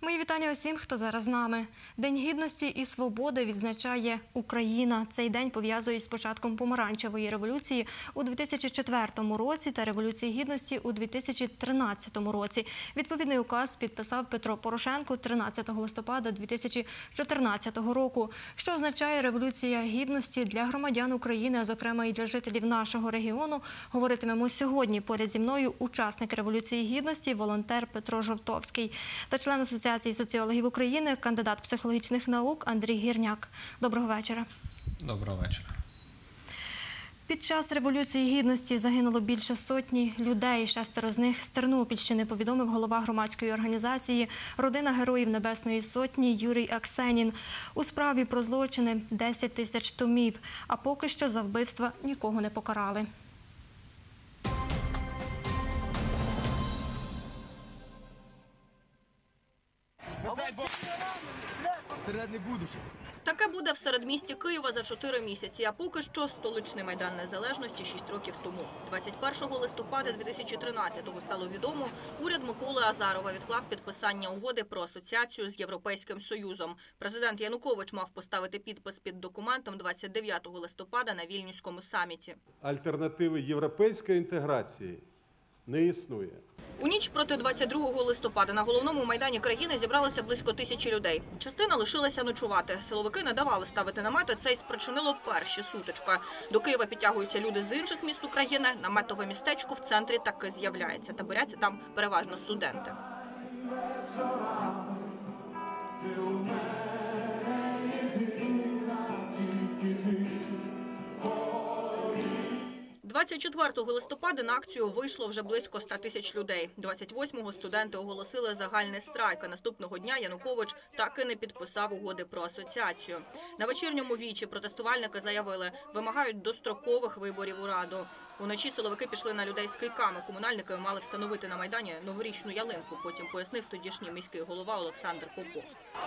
Мої вітання усім, хто зараз з нами. День Гідності і Свободи відзначає Україна. Цей день пов'язують з початком Помаранчевої революції у 2004 році та Революції Гідності у 2013 році. Відповідний указ підписав Петро Порошенко 13 листопада 2014 року. Що означає Революція Гідності для громадян України, а зокрема і для жителів нашого регіону, говоритимемо сьогодні. Поряд зі мною учасник Революції Гідності, волонтер Петро Жовтовський та член Асоціації соціологів України, кандидат психологічних наук Андрій Гірняк. Доброго вечора. Доброго вечора. Під час Революції Гідності загинуло більше сотні людей. 6 з них з Тернопільщини, повідомив голова громадської організації «Родина Героїв Небесної Сотні» Юрій Аксенін. У справі про злочини 10 тисяч томів, а поки що за вбивства нікого не покарали. Таке буде в середмісті Києва за 4 місяці, а поки що столичний Майдан Незалежності 6 років тому. 21 листопада 2013-го стало відомо, уряд Миколи Азарова відклав підписання угоди про асоціацію з Європейським Союзом. Президент Янукович мав поставити підпис під документом 29 листопада на Вільнюському саміті. Альтернативи європейської інтеграції не існує. У ніч проти 22 листопада на головному майдані країни зібралося близько 1000 людей. Частина лишилася ночувати. Силовики не давали ставити намети, це й спричинило перші сутички. До Києва підтягуються люди з інших міст України. Наметове містечко в центрі таки з'являється. Таборяться там переважно студенти. 24 листопада на акцію вийшло вже близько 100 тисяч людей. 28-го студенти оголосили загальний страйк, а наступного дня Янукович так і не підписав угоди про асоціацію. На вечірньому вічі протестувальники заявили, вимагають дострокових виборів у Раду. Уночі силовики пішли на людей з кийками. Комунальники мали встановити на Майдані новорічну ялинку, потім пояснив тодішній міський голова Олександр Попов.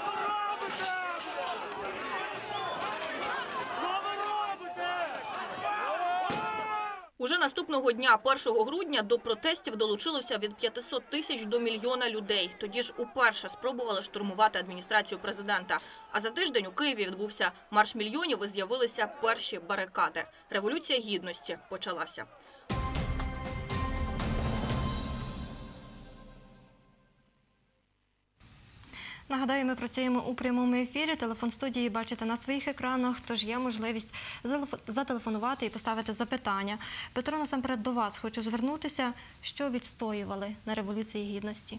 Уже наступного дня, 1 грудня, до протестів долучилося від 500 тисяч до мільйона людей. Тоді ж уперше спробували штурмувати адміністрацію президента. А за тиждень у Києві відбувся марш мільйонів і з'явилися перші барикади. Революція Гідності почалася. Нагадаю, ми працюємо у прямому ефірі. Телефон студії бачите на своїх екранах, тож є можливість зателефонувати і поставити запитання. Петро, насамперед до вас хочу звернутися. Що відстоювали на Революції Гідності?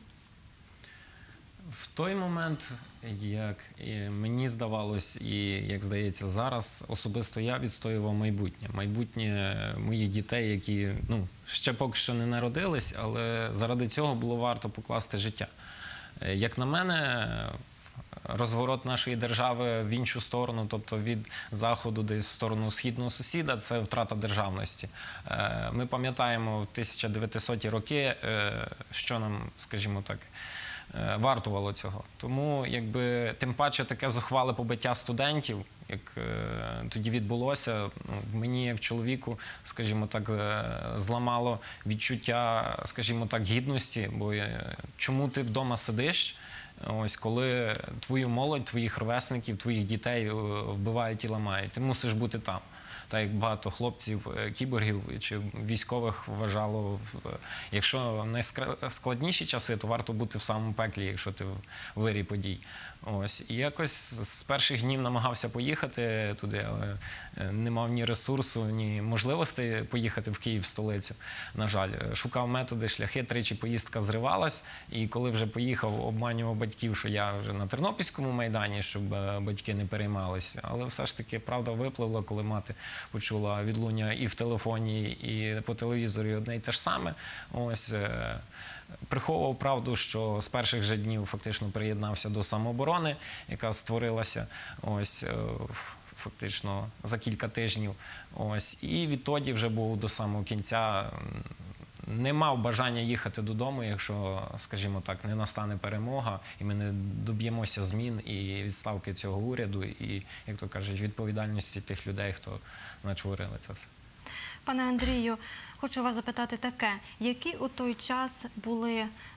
В той момент, як мені здавалось, і як здається зараз, особисто я відстоював майбутнє. Майбутнє моїх дітей, які ще поки що не народились, але заради цього було варто покласти життя. Як на мене, розворот нашої держави в іншу сторону, тобто від Заходу десь в сторону східного сусіда, це втрата державності. Ми пам'ятаємо в 1900-ті роки, що нам, скажімо так, вартувало цього. Тому, тим паче таке зухвале побиття студентів, як тоді відбулося, в мені, як чоловіку, скажімо так, зламало відчуття, скажімо так, гідності, бо чому ти вдома сидиш, ось коли твою молодь, твоїх ровесників, твоїх дітей вбивають і ламають, ти мусиш бути там. Так як багато хлопців, кіборгів чи військових вважало, якщо найскладніші часи, то варто бути в самому пеклі, якщо ти в вирі подій. Ось. І якось з перших днів намагався поїхати туди, але не мав ні ресурсу, ні можливостей поїхати в Київ, в столицю, на жаль. Шукав методи, шляхи, тричі поїздка зривалась, і коли вже поїхав, обманював батьків, що я вже на Тернопільському майдані, щоб батьки не переймалися. Але все ж таки правда випливла, коли мати почула відлуння і в телефоні, і по телевізорі одне й те ж саме. Ось, приховував правду, що з перших же днів фактично приєднався до самооборони, яка створилася ось фактично за кілька тижнів. Ось, і відтоді вже був до самого кінця. Не мав бажання їхати додому, якщо, скажімо так, не настане перемога, і ми не доб'ємося змін і відставки цього уряду, і, як то кажуть, відповідальності тих людей, хто начворили це все. Пане Андрію, хочу вас запитати таке. Які у той час були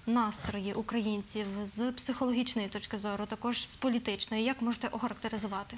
настрої українців з психологічної точки зору, також з політичної? Як можете охарактеризувати?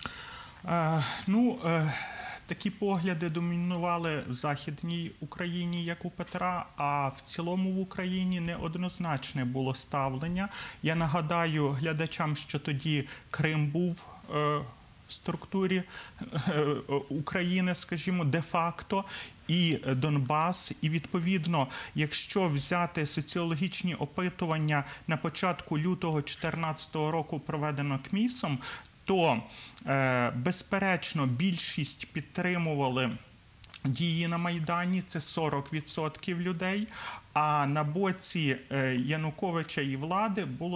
Такі погляди домінували в Західній Україні, як у Петра, а в цілому в Україні неоднозначне було ставлення. Я нагадаю глядачам, що тоді Крим був в структурі України, скажімо, де-факто, і Донбас. І, відповідно, якщо взяти соціологічні опитування на початку лютого 2014 року, проведено КМІСом, то, безперечно, більшість підтримували дії на Майдані, це 40% людей, а на боці Януковича і влади було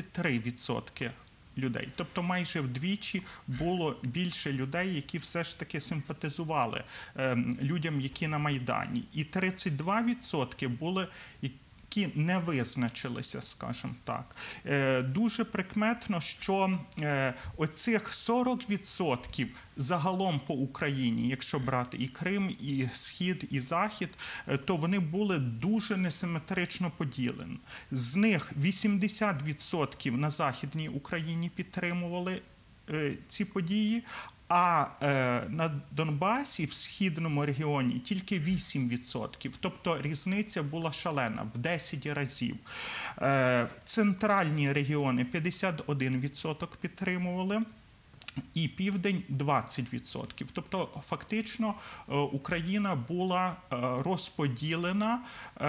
23% людей. Тобто майже вдвічі було більше людей, які все ж таки симпатизували людям, які на Майдані. І 32% були, які не визначилися, скажімо так. Дуже прикметно, що оцих 40% загалом по Україні, якщо брати і Крим, і Схід, і Захід, то вони були дуже несиметрично поділені. З них 80% на Західній Україні підтримували ці події, а на Донбасі, в східному регіоні, тільки 8%. Тобто різниця була шалена, в 10 разів. Центральні регіони 51% підтримували, і Південь 20%. Тобто фактично Україна була розподілена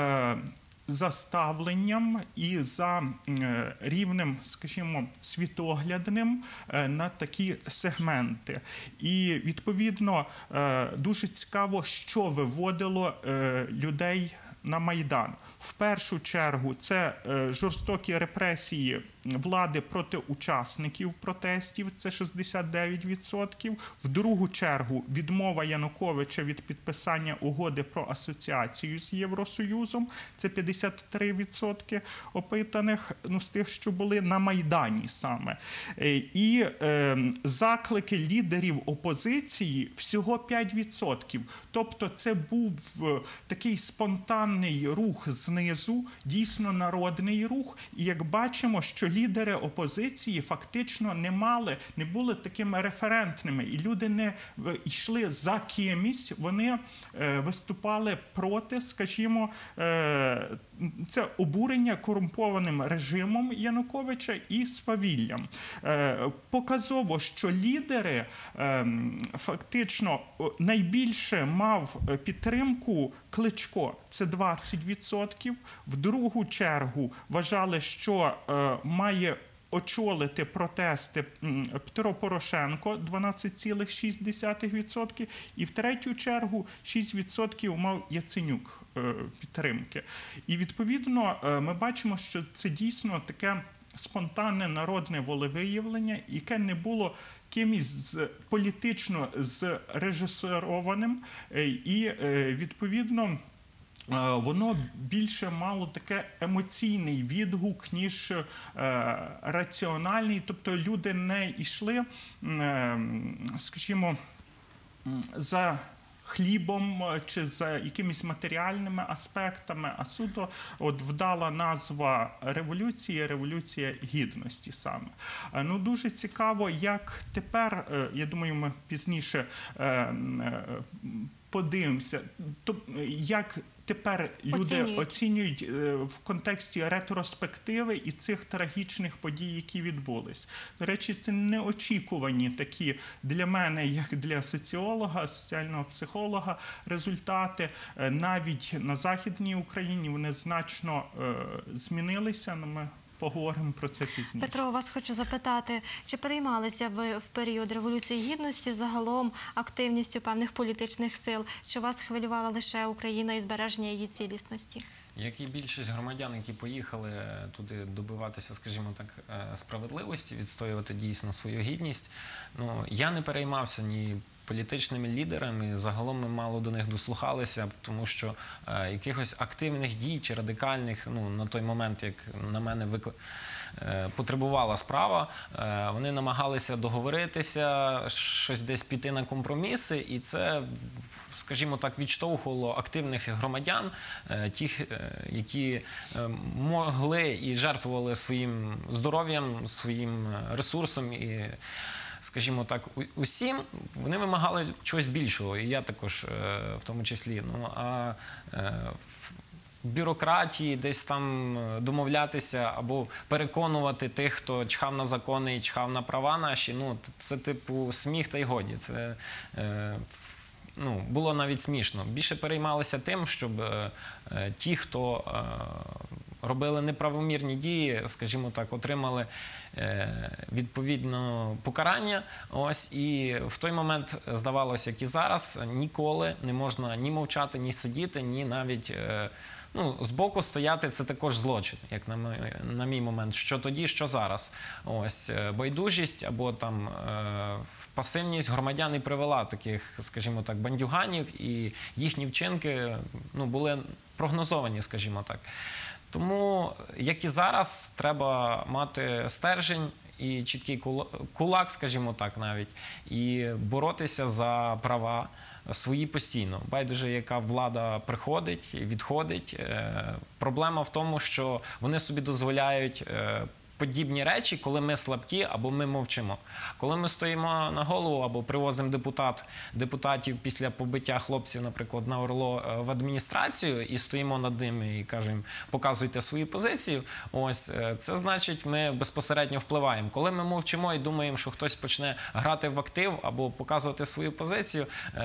за ставленням і за рівнем, скажімо, світоглядним на такі сегменти. І, відповідно, дуже цікаво, що виводило людей на Майдан. В першу чергу це жорстокі репресії влади проти учасників протестів, це 69%. В другу чергу відмова Януковича від підписання угоди про асоціацію з Євросоюзом, це 53% опитаних, з тих, що були на Майдані саме. І заклики лідерів опозиції всього 5%. Тобто це був такий спонтанний рух знизу, дійсно народний рух. І як бачимо, що лідери опозиції фактично не були такими референтними, і люди не йшли за кимось, вони виступали проти, скажімо, це обурення корумпованим режимом Януковича і свавіллям. Показово, що лідери фактично найбільше мав підтримку Кличко, це 20%. В другу чергу вважали, що має очолити протести Петро Порошенко, 12,6%, і в третю чергу 6% мав Яценюк підтримки. І відповідно ми бачимо, що це дійсно таке спонтанне народне волевиявлення, яке не було кимось політично зрежисерованим, і відповідно воно більше мало таке емоційний відгук, ніж раціональний. Тобто люди не йшли, скажімо, за хлібом чи за якимись матеріальними аспектами, а суто вдала назва революції – Революція Гідності саме. Дуже цікаво, як тепер, я думаю, ми пізніше подивимося, як тепер люди оцінюють в контексті ретроспективи і цих трагічних подій, які відбулись. До речі, це неочікувані такі для мене, як для соціолога, соціального психолога, результати. Навіть на Західній Україні вони значно змінилися, ми поговоримо про це пізніше. Петро, вас хочу запитати, чи переймалися ви в період Революції Гідності загалом активністю певних політичних сил? Чи вас хвилювала лише Україна і збереження її цілісності? Як і більшість громадян, які поїхали туди добиватися, скажімо так, справедливості, відстоювати дійсно свою гідність, я не переймався ні політичними лідерами, загалом ми мало до них дослухалися, тому що якихось активних дій чи радикальних, на той момент, як на мене, потребувала справа, вони намагалися договоритися, щось десь піти на компроміси, і це, скажімо так, відштовхувало активних громадян, тих, які могли і жертвували своїм здоров'ям, своїм ресурсом і, скажімо так, усім, вони вимагали чогось більшого, і я також в тому числі. Ну, а в бюрократії десь там домовлятися або переконувати тих, хто чхав на закони і чхав на права наші, ну, це типу сміх та й годі. Це ну, було навіть смішно. Більше переймалися тим, щоб ті, хто робили неправомірні дії, скажімо так, отримали відповідно покарання. Ось, і в той момент, здавалося, як і зараз, ніколи не можна ні мовчати, ні сидіти, ні навіть ну, збоку стояти – це також злочин, як на мій момент. Що тоді, що зараз. Ось, байдужість або там пасивність громадян і привела таких, скажімо так, бандюганів, і їхні вчинки ну, були прогнозовані, скажімо так. Тому, як і зараз, треба мати стержень і чіткий кулак, скажімо так, навіть, і боротися за права свої постійно. Байдуже, яка влада приходить, відходить. Проблема в тому, що вони собі дозволяють подібні речі, коли ми слабкі або ми мовчимо. Коли ми стоїмо на голову або привозимо депутатів після побиття хлопців, наприклад, на ОРЛО в адміністрацію і стоїмо над ними і кажемо, показуйте свою позицію, ось, це значить, ми безпосередньо впливаємо. Коли ми мовчимо і думаємо, що хтось почне грати в актив або показувати свою позицію,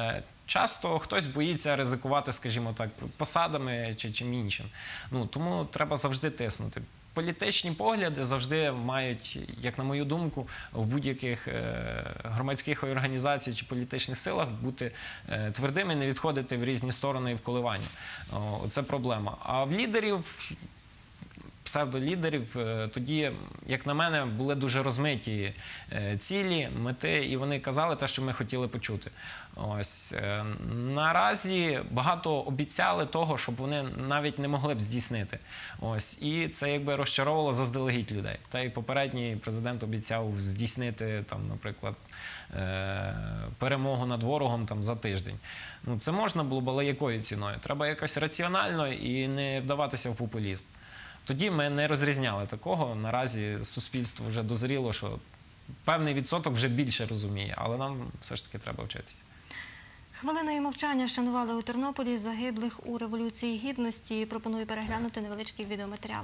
часто хтось боїться ризикувати, скажімо так, посадами чи чим іншим. Ну, тому треба завжди тиснути. Політичні погляди завжди мають, як на мою думку, в будь-яких громадських організаціях чи політичних силах бути твердими, не відходити в різні сторони і в коливання. Це проблема. А в лідерів, псевдолідерів, тоді, як на мене, були дуже розмиті цілі, мети, і вони казали те, що ми хотіли почути. Ось. Наразі багато обіцяли того, щоб вони навіть не могли б здійснити. Ось. І це якби розчаровувало заздалегідь людей. Та й попередній президент обіцяв здійснити, там, наприклад, перемогу над ворогом там, за тиждень. Ну, це можна було б, але якою ціною? Треба якось раціонально і не вдаватися в популізм. Тоді ми не розрізняли такого. Наразі суспільство вже дозріло, що певний відсоток вже більше розуміє, але нам все ж таки треба вчитися. Хвилиною мовчання шанували у Тернополі загиблих у Революції Гідності. Пропоную переглянути невеличкий відеоматеріал.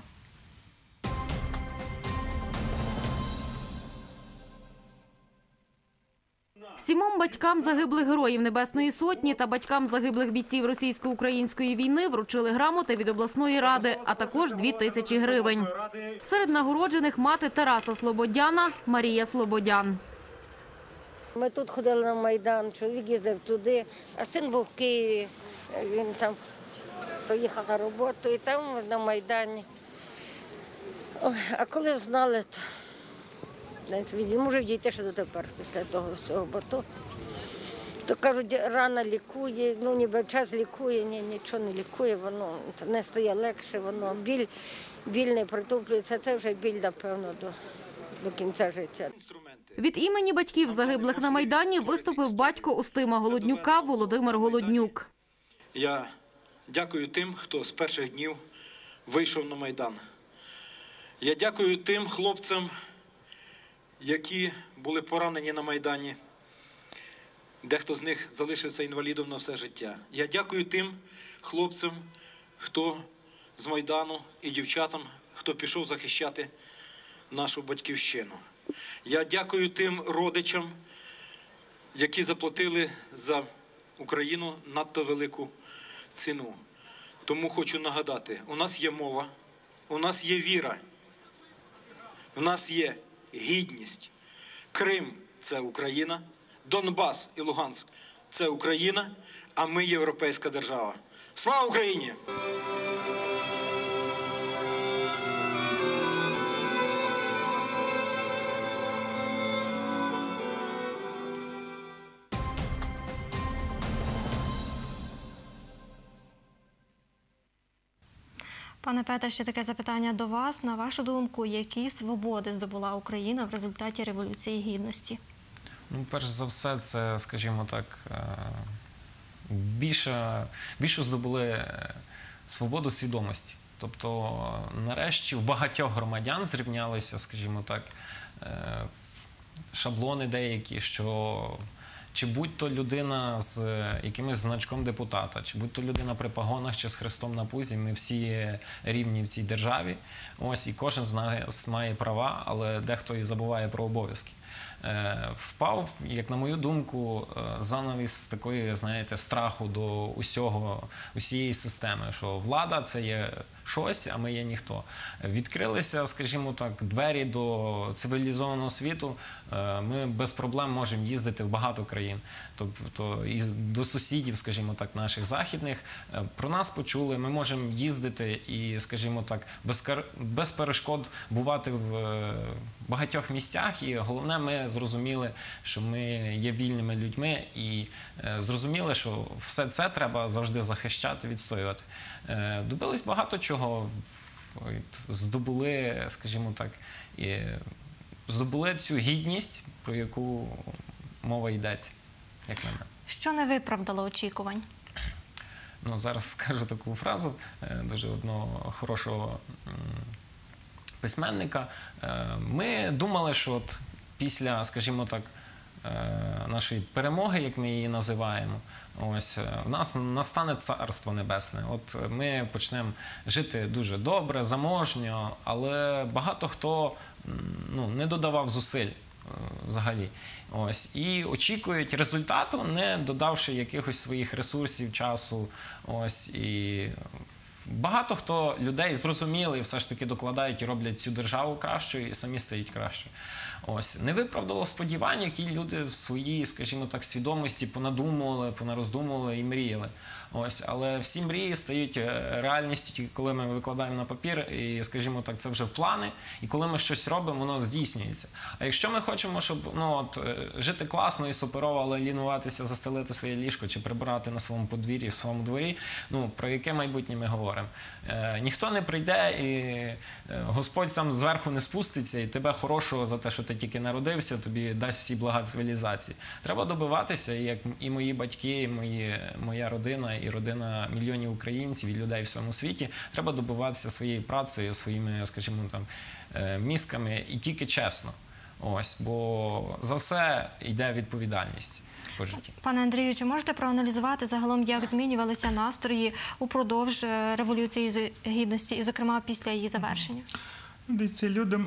Сімом батькам загиблих героїв Небесної Сотні та батькам загиблих бійців російсько-української війни вручили грамоти від обласної ради, а також 2000 гривень. Серед нагороджених мати Тараса Слободяна Марія Слободян. Ми тут ходили на Майдан, чоловік їздив туди, а син був в Києві, він там поїхав на роботу і там на Майдані. Ой, а коли знали, то він може дійти ще дотепер після того всього, бо то кажуть, рана лікує, ну ніби час лікує, ні, нічого не лікує, воно не стає легше, воно біль не притуплюється, це вже біль, напевно, до кінця життя. Від імені батьків загиблих на Майдані виступив батько Устима Голоднюка Володимир Голоднюк. Я дякую тим, хто з перших днів вийшов на Майдан. Я дякую тим хлопцям, які були поранені на Майдані. Дехто з них залишився інвалідом на все життя. Я дякую тим хлопцям, хто з Майдану і дівчатам, хто пішов захищати нашу батьківщину. Я дякую тим родичам, які заплатили за Україну надто велику ціну. Тому хочу нагадати, у нас є мова, у нас є віра, у нас є гідність. Крим – це Україна, Донбас і Луганськ – це Україна, а ми – європейська держава. Слава Україні! Пане Петре, ще таке запитання до вас. На вашу думку, які свободи здобула Україна в результаті Революції Гідності? Ну, перш за все, це, скажімо так, більше здобули свободу свідомості. Тобто, нарешті, в багатьох громадян зрівнялися, скажімо так, шаблони деякі, що чи будь-то людина з якимось значком депутата, чи будь-то людина при погонах, чи з хрестом на пузі, ми всі рівні в цій державі. Ось, і кожен з нас має права, але дехто і забуває про обов'язки. Впав, як на мою думку, занавіс такої, знаєте, страху до усієї системи, що влада – це є щось, а ми є ніхто. Відкрилися, скажімо так, двері до цивілізованого світу, ми без проблем можемо їздити в багато країн. Тобто і до сусідів, скажімо так, наших західних. Про нас почули, ми можемо їздити і, скажімо так, без перешкод бувати в багатьох місцях. І головне, ми зрозуміли, що ми є вільними людьми і зрозуміли, що все це треба завжди захищати, відстоювати. Добились багато чого, здобули, скажімо так, здобули цю гідність, про яку мова йдеться, як на мене. Що не виправдало очікувань? Ну, зараз скажу таку фразу дуже одного хорошого письменника. Ми думали, що от після, скажімо так, нашої перемоги, як ми її називаємо, ось, в нас настане Царство Небесне. От ми почнемо жити дуже добре, заможньо, але багато хто не додавав зусиль взагалі. Ось, і очікують результату, не додавши якихось своїх ресурсів, часу. Ось, і багато хто людей зрозуміли і все ж таки докладають і роблять цю державу кращою і самі стають кращою. Ось. Не виправдало сподівань, які люди в своїй, скажімо так, свідомості понадумували, понароздумували і мріяли. Ось. Але всі мрії стають реальністю тільки коли ми викладаємо на папір і, скажімо так, це вже в плани, і коли ми щось робимо, воно здійснюється. А якщо ми хочемо, щоб жити класно і суперово, але лінуватися, застелити своє ліжко чи прибирати на своєму подвір'ї, в своєму дворі, про яке майбутнє ми говоримо? Ніхто не прийде і Господь сам зверху не спуститься і тебе хорошого за те, що ти тільки народився, тобі дасть всі блага цивілізації. Треба добиватися, як і мої батьки, і моя родина, і родина мільйонів українців, і людей в всьому світі. Треба добиватися своєю працею, своїми, скажімо, мізками і тільки чесно. Ось, бо за все йде відповідальність по житті. Пане Андрію, чи можете проаналізувати загалом, як змінювалися настрої упродовж Революції Гідності, і, зокрема, після її завершення? Дивіться, люди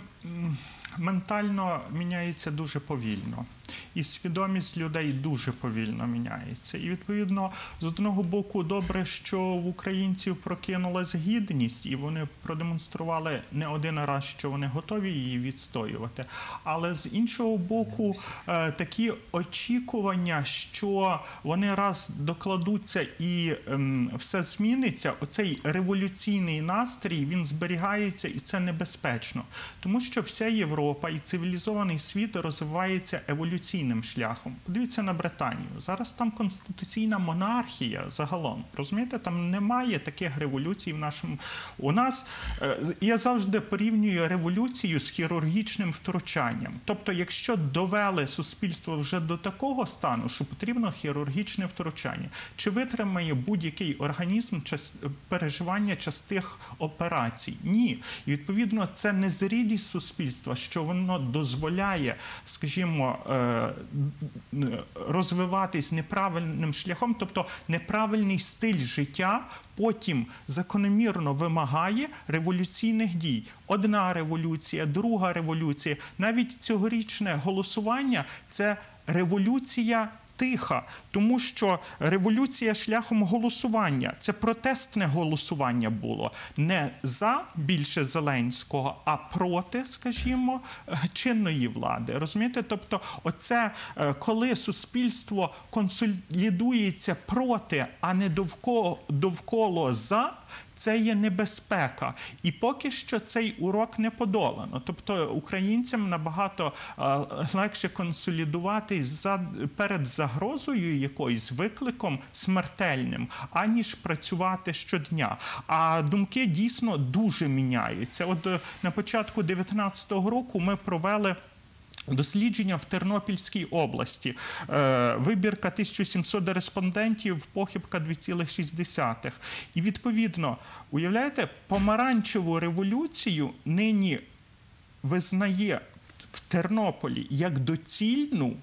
ментально міняються дуже повільно. І свідомість людей дуже повільно міняється. І, відповідно, з одного боку, добре, що в українців прокинулась гідність, і вони продемонстрували не один раз, що вони готові її відстоювати. Але, з іншого боку, такі очікування, що вони раз докладуться і все зміниться, оцей революційний настрій, він зберігається, і це небезпечно. Тому що вся Європа і цивілізований світ розвивається еволюційним шляхом. Подивіться на Британію. Зараз там конституційна монархія загалом. Розумієте, там немає таких революцій в нашому... У нас, я завжди порівнюю революцію з хірургічним втручанням. Тобто, якщо довели суспільство вже до такого стану, що потрібно хірургічне втручання, чи витримає будь-який організм переживання частих операцій? Ні. І, відповідно, це незрілість суспільства, що воно дозволяє, скажімо, розвиватись неправильним шляхом, тобто неправильний стиль життя потім закономірно вимагає революційних дій. Одна революція, друга революція. Навіть цьогорічне голосування – це революція тиха, тому що революція шляхом голосування, це протестне голосування було. Не за більше Зеленського, а проти, скажімо, чинної влади. Розумієте? Тобто оце, коли суспільство консолідується проти, а не довкола за, це є небезпека. І поки що цей урок не подолано. Тобто українцям набагато легше консолідуватись перед загрозою якоюсь викликом смертельним, аніж працювати щодня. А думки дійсно дуже міняються. От на початку 2019 року ми провели дослідження в Тернопільській області. Вибірка 1700 респондентів, похибка 2,6. І відповідно, уявляєте, помаранчеву революцію нині визнає в Тернополі як доцільну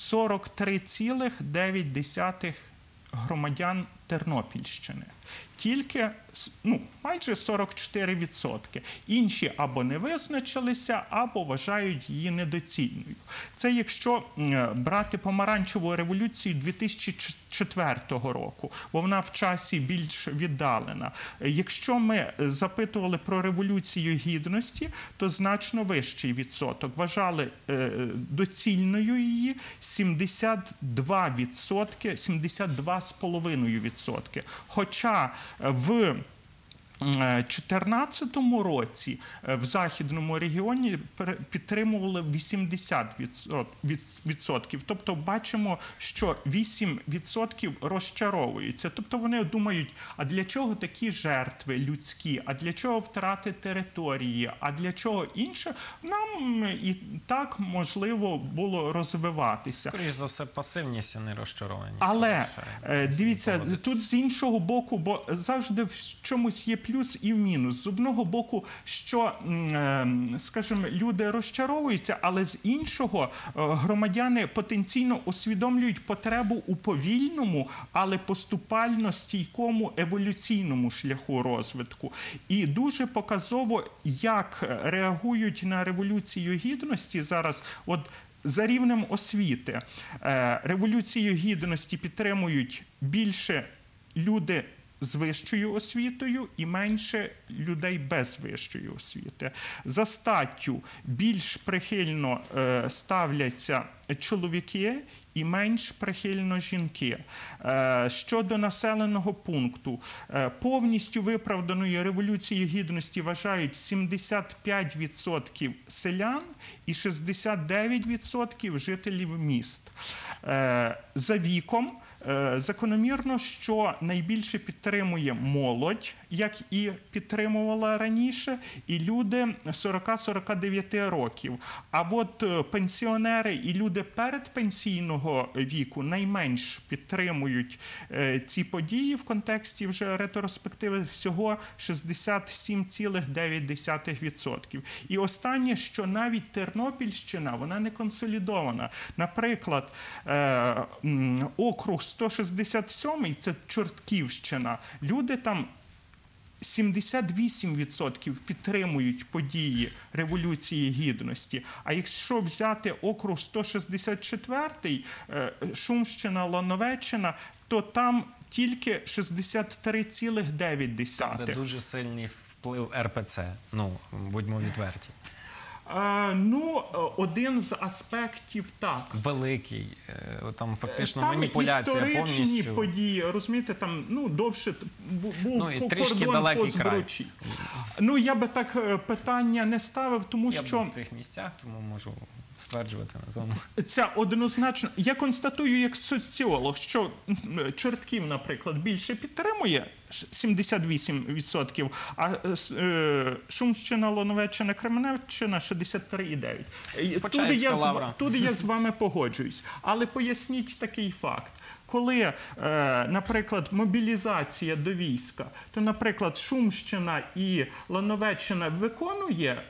43,9 громадян Тернопільщини. Тільки майже 44%. Інші або не визначилися, або вважають її недоцільною. Це якщо брати помаранчеву революцію 2004 року, бо вона в часі більш віддалена. Якщо ми запитували про революцію гідності, то значно вищий відсоток. Вважали доцільною її 72,5%. Хоча в 2014 році в Західному регіоні підтримували 80%. Тобто бачимо, що 8% розчаровуються. Тобто вони думають, а для чого такі жертви людські, а для чого втрати території, а для чого інше? Нам і так можливо було розвиватися. Скоріше за все, пасивність, а не розчарованість. Але, дивіться, тут з іншого боку, бо завжди в чомусь є плюс і мінус. З одного боку, що, скажімо, люди розчаровуються, але з іншого громадяни потенційно усвідомлюють потребу у повільному, але поступально стійкому еволюційному шляху розвитку. І дуже показово, як реагують на Революцію Гідності зараз, от за рівнем освіти. Революцію Гідності підтримують більше люди з вищою освітою і менше людей без вищої освіти. За статтю більш прихильно ставляться чоловіки і менш прихильно жінки. Щодо населеного пункту, повністю виправданою Революцією Гідності вважають 75% селян і 69% жителів міст. За віком закономірно, що найбільше підтримує молодь, як і підтримувала раніше, і люди 40-49 років. А от пенсіонери і люди передпенсійного віку найменш підтримують ці події в контексті вже ретроспективи, всього 67,9%. І останнє, що навіть Тернопільщина, вона не консолідована. Наприклад, округ 167, це Чортківщина, люди там 78% підтримують події Революції Гідності. А якщо взяти округ 164, Шумщина, Лановеччина, то там тільки 63,9%. Де дуже сильний вплив РПЦ, будьмо відверті. Один з аспектів так. Великий, там фактично там маніпуляція повністю. Історичні події, розумієте, там довше був і трішки далекий край. Я би так питання не ставив, тому що... Я був в тих місцях, тому можу стверджувати на тому. Це однозначно. Я констатую як соціолог, що Чортків, наприклад, більше підтримує, 78%, а Шумщина, Лановеччина, Кременеччина 63,9%. Тут я з вами погоджуюсь. Але поясніть такий факт. Коли, наприклад, мобілізація до війська, то, наприклад, Шумщина і Лановеччина виконує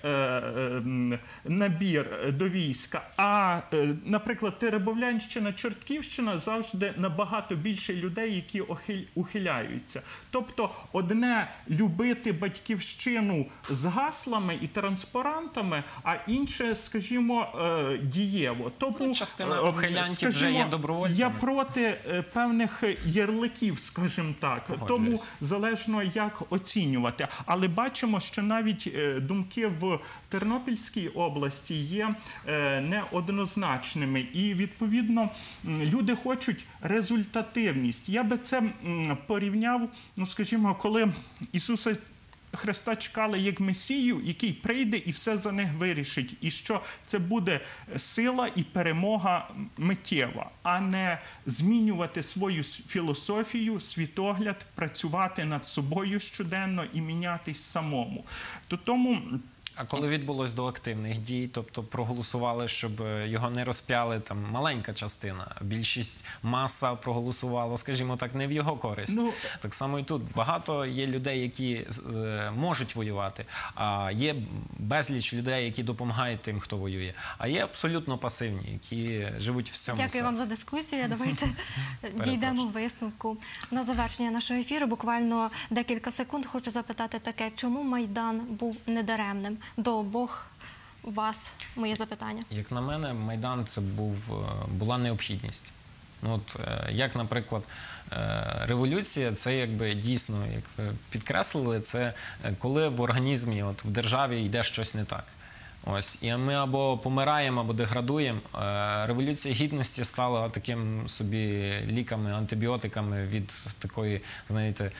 набір до війська, а, наприклад, Теребовлянщина, Чортківщина завжди набагато більше людей, які ухиляються. Тобто, одне любити батьківщину з гаслами і транспарантами, а інше, скажімо, дієво. Тобто, частина ухилянтів вже є добровольцями. Я проти певних ярликів, скажімо так. Тому залежно, як оцінювати. Але бачимо, що навіть думки в Тернопільській області є неоднозначними. І, відповідно, люди хочуть результативність. Я би це порівняв ну скажімо, коли Ісуса Христа чекали як Месію, який прийде і все за них вирішить. І що це буде сила і перемога миттєва, а не змінювати свою філософію, світогляд, працювати над собою щоденно і мінятись самому. Тому... А коли відбулось до активних дій, тобто проголосували, щоб його не розп'яли, там маленька частина, більшість маса проголосувала, скажімо так, не в його користь. Так само і тут багато є людей, які можуть воювати, а є безліч людей, які допомагають тим, хто воює, а є абсолютно пасивні, які живуть в цьому. Дякую вам за дискусію. Давайте дійдемо висновку. На завершення нашого ефіру буквально декілька секунд хочу запитати таке, чому Майдан був недаремним? До обох вас моє запитання. Як на мене, Майдан – це була необхідність. Ну, от, як, наприклад, революція – це якби дійсно, як ви підкреслили, це коли в організмі, от, в державі йде щось не так. Ось, і ми або помираємо, або деградуємо. Революція Гідності стала таким собі ліками, антибіотиками від такої, знаєте,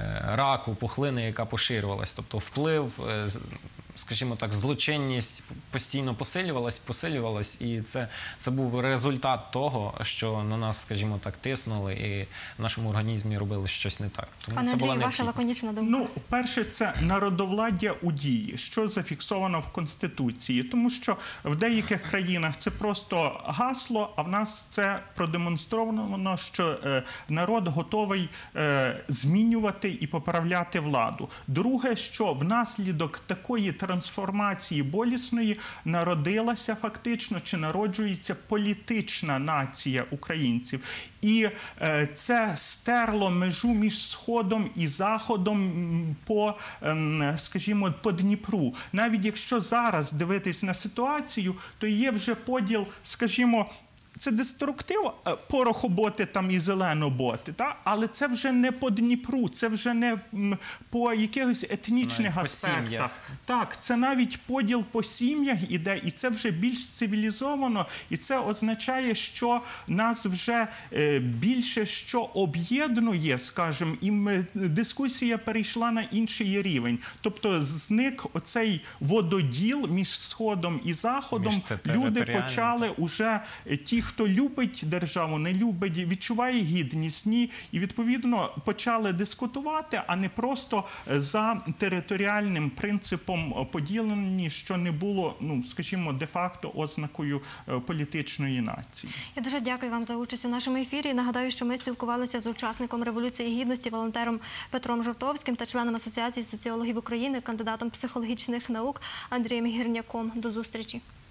раку, пухлини, яка поширювалась. Тобто вплив, скажімо так, злочинність постійно посилювалась, і це був результат того, що на нас, скажімо так, тиснули і в нашому організмі робили щось не так. Тому Пане це була Андрію, ваша необхідність. лаконічна думка. Ну, перше, це народовладдя у дії, що зафіксовано в Конституції. Тому що в деяких країнах це просто гасло, а в нас це продемонстровано, що народ готовий змінювати і поправляти владу. Друге, що внаслідок такої трансформації болісної народилася фактично чи народжується політична нація українців. І це стерло межу між Сходом і Заходом скажімо, по Дніпру. Навіть якщо зараз дивитись на ситуацію, то є вже поділ, скажімо, це деструктив, порохоботи там і зеленоботи, та? Але це вже не по Дніпру, це вже не по якихось етнічних аспектах. Так, це навіть поділ по сім'ях іде, і це вже більш цивілізовано, і це означає, що нас вже більше що об'єднує, скажімо, і дискусія перейшла на інший рівень. Тобто зник оцей вододіл між Сходом і Заходом, люди почали уже ті, хто любить державу, не любить, відчуває гідність, ні, і відповідно почали дискутувати, а не просто за територіальним принципом поділені, що не було, ну, скажімо, де-факто ознакою політичної нації. Я дуже дякую вам за участь у нашому ефірі. Нагадаю, що ми спілкувалися з учасником Революції Гідності, волонтером Петром Жовтовським та членом Асоціації соціологів України, кандидатом психологічних наук Андрієм Гірняком. До зустрічі.